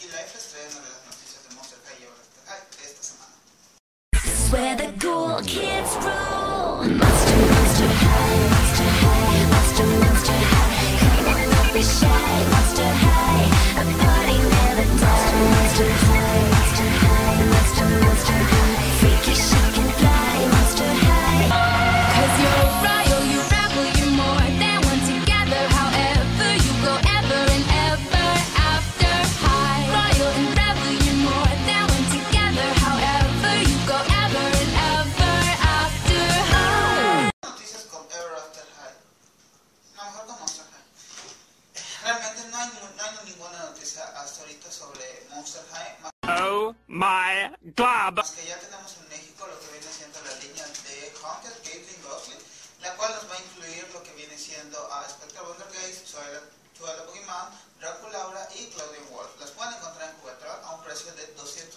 Life les traemos las noticias de Monster High y Everafter High de esta semana. Where the cool kids rule. Monster High, Monster High, Monster High. Come on, don't be shy, Monster High. A party never dies. Monster High, Monster High, Monster High. Freaky, chic and fly, Monster High. 'Cause you're a royal, you rebel, you're more than one together. However you go, ever and ever after high. Royal and rebel, you're more than one together. However you go, ever and ever after high. Noticias con Everafter High. No, mejor con Monster High. Realmente no hay ninguna noticia hasta ahorita sobre Monster High. Oh my god! Más que ya tenemos en México lo que viene siendo la línea de Haunted, Caitlin Gosling, la cual nos va a incluir lo que viene siendo a Spectre Wondergaze, Zoila Pokemon, Draculaura y Claudian Wolf. Las pueden encontrar en Juguetron a un precio de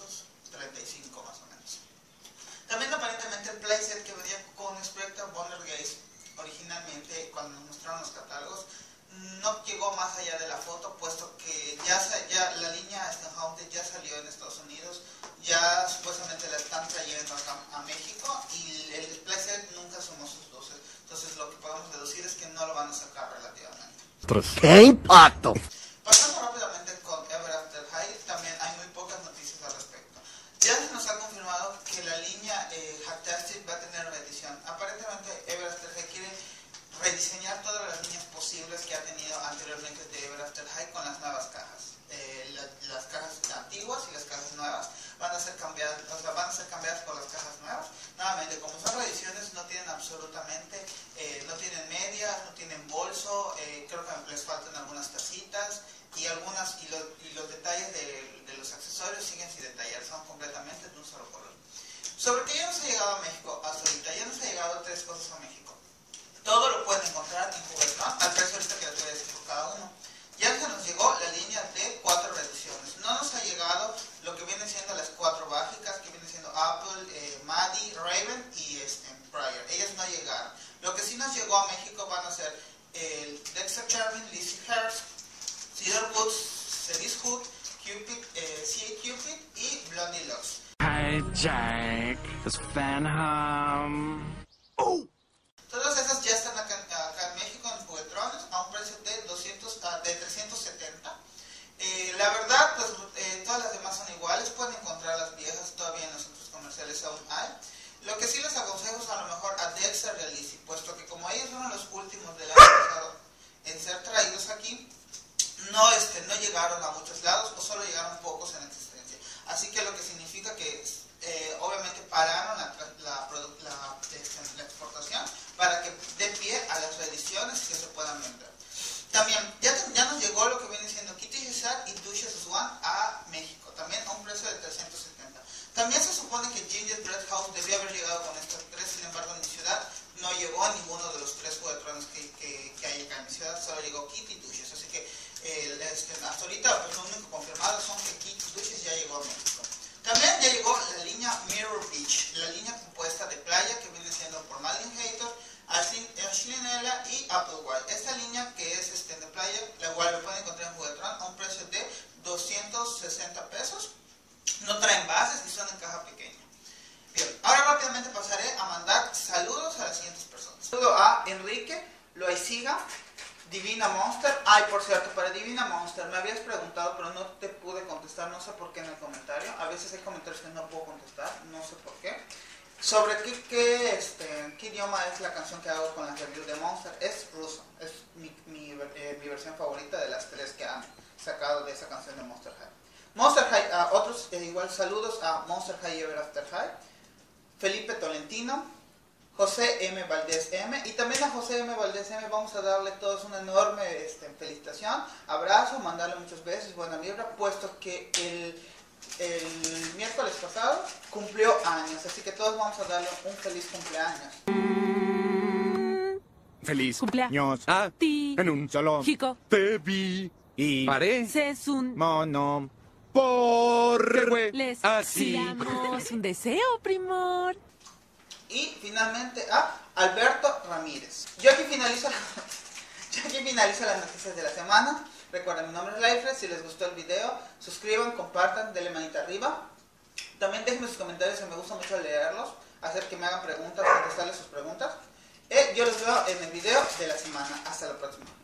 235 más o menos. También aparentemente el playset que venía con Spectre Wondergaze originalmente cuando nos mostraron los catálogos no llegó más allá de la foto, puesto que ya la línea Haunted ya salió en Estados Unidos, ya supuestamente la están trayendo acá a México y el playset nunca sumó sus luces. Entonces lo que podemos deducir es que no lo van a sacar relativamente. ¡Qué impacto! Pasando rápidamente con Everafter High, también hay muy pocas noticias al respecto. Ya se nos ha confirmado que la línea Hacktastic va a tener reedición. Aparentemente Everafter High quiere rediseñar todas las líneas posibles que ha tenido anteriormente de Everafter High con las nuevas cajas. Las cajas antiguas y las cajas nuevas van a ser cambiadas, por las cajas nuevas. Nuevamente, como son reediciones, no tienen absolutamente, no tienen medias, no tienen bolso, creo que les faltan algunas tacitas y los detalles de los accesorios siguen sin detallar, son completamente de un solo color. Sobre que ya nos ha llegado a México hasta ahorita, ya nos ha llegado 3 cosas a México. Todo lo pueden encontrar en Juguetron al precio ahorita que les voy a decir por cada uno. Ya se nos llegó la línea de 4 reediciones. No nos ha llegado lo que vienen siendo las 4 básicas, que vienen siendo Apple, Maddie, Raven y Briar. Ellas no llegaron. Lo que sí nos llegó a México van a ser el Dexter Charming, Lizzie Hurst, Cedar Woods, Cerise Hood, Cupid, C.A. Cupid y Blondie Lux. Hi, Jack. It's Phantom. Oh! Todas esas ya están acá en México en Juguetrones a un precio de 370. La verdad, pues todas las demás son iguales, pueden encontrar las viejas todavía en los centros comerciales aún hay. Lo que sí les aconsejo es a lo mejor a Dexter y a Lizzie, puesto que como ellos fueron los últimos del año pasado en ser traídos aquí, no llegaron a muchos lados o solo llegaron pocos en existencia. Así que lo que significa que obviamente pararon la exportación para que dé pie a las reediciones que se puedan vender. También ya nos llegó lo que viene siendo Kitty Cesar y Duchess Swan a México, también a un precio de 370. También se supone que Gingerbread House debía haber llegado con estas 3, sin embargo en mi ciudad no llegó a ninguno de los 3 juguetrones que hay acá en mi ciudad, solo llegó Kitty y Duchess, así que hasta ahorita pues, lo único confirmado son que Kitty y Duchess ya llegó a México. También ya llegó la línea Mirror Beach, la línea compuesta de playa que viene siendo por Madeline Hater, Ashley Nella y Applewhite. Esta línea que es de playa, la cual lo pueden encontrar en Juguetron a un precio de 260 pesos. No traen bases y son en caja pequeña. Bien, ahora rápidamente pasaré a mandar saludos a las siguientes personas. Saludo a Enrique, Loaiziga, Divina Monster. Ay, por cierto, para Divina Monster me habías preguntado, pero no te pude contestar, no sé por qué en el comentario. A veces hay comentarios que no puedo contestar, no sé por qué. Sobre qué idioma es la canción que hago con la review de Monster. Es ruso, es mi versión favorita de las 3 que han sacado de esa canción de Monster High. Monster High, otros igual saludos a Monster High y Everafter High, Felipe Tolentino, José M. Valdés M. Y también a José M. Valdés M. vamos a darle todos una enorme felicitación, abrazo, mandarle muchos besos, buena vibra, puesto que el miércoles pasado cumplió años, así que todos vamos a darle un feliz cumpleaños. Feliz cumpleaños a ti. En un salón Chico. te vi y paré Es un mono por les así. damos un deseo, primor. Y finalmente a Alberto Ramírez. Yo aquí finalizo las noticias de la semana. Recuerden, mi nombre es Lifeless. Si les gustó el video, suscriban, compartan, denle manita arriba. También déjenme sus comentarios, me gusta mucho leerlos, hacer que me hagan preguntas, contestarles sus preguntas. Yo los veo en el video de la semana. Hasta la próxima.